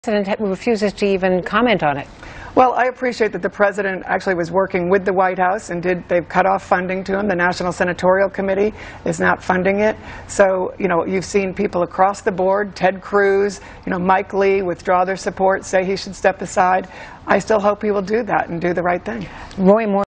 President refuses to even comment on it. Well, I appreciate that the president actually was working with the White House and they've cut off funding to him. The National Senatorial Committee is not funding it. So, you've seen people across the board, Ted Cruz, Mike Lee, withdraw their support, say he should step aside. I still hope he will do that and do the right thing. Roy Moore